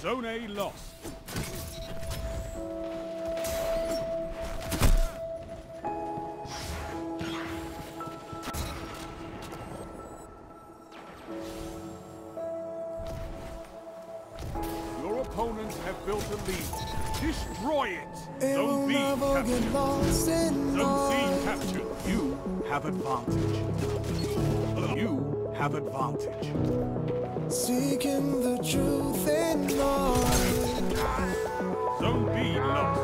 Zone A lost. Your opponents have built a lead. Destroy it! Zone B captured. Zone C captured. You have advantage. You have advantage. Seeking the truth in life. Zone B lost.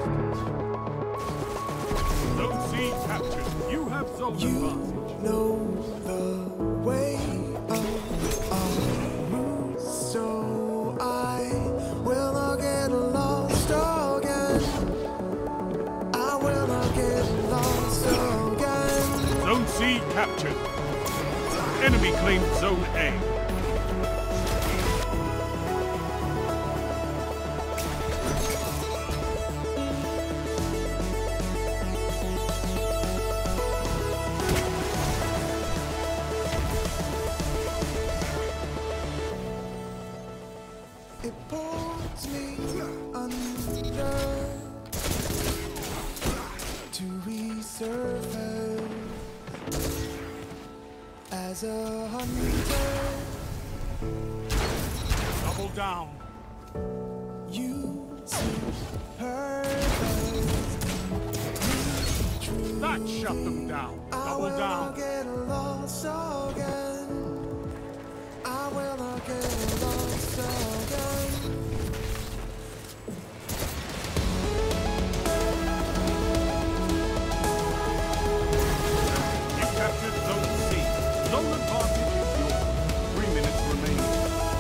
Zone C captured. You have zone advantage. Know the way of our route, so I will not get lost again. I will not get lost again. Zone C captured. Enemy claimed Zone A. It pulls me under to resurface as a hunter. Double down. You see purpose. That shut them down. Double I will down. not get lost again. I will not get lost again. You captured Zone C. Zone advantage is yours. 3 minutes remaining.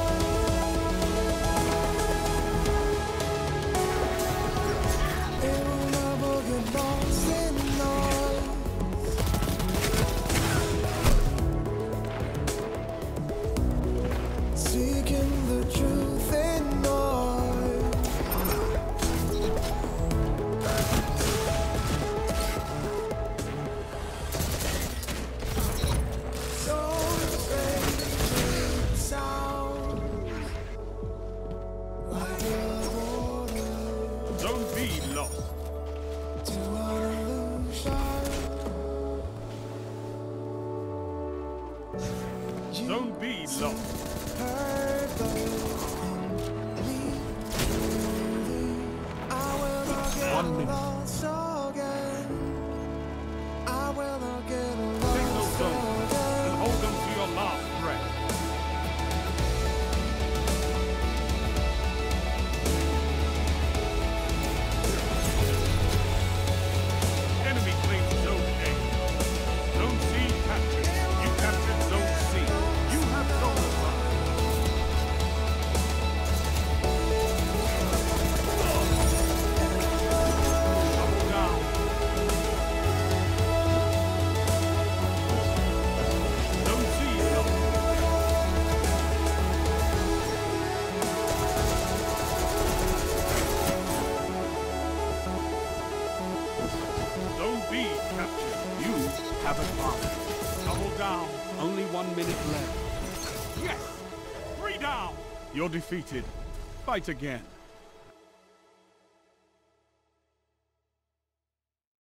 It will never get lost in noise. Seeking the truth in noise. So strange it sounds like a water Zone B lost. to an illusion. Zone B lost. I will not get 1 minute. lost again. I will not get Take those lost zones and again. hold them to your last breath. Enemy claims Zone A. Zone C captured. You captured Zone C. You have zone advantage. Double down. Zone C lost. Zone B captured. You have advantage. Double down. Only 1 minute left. Yes! 3 down! You're defeated. Fight again.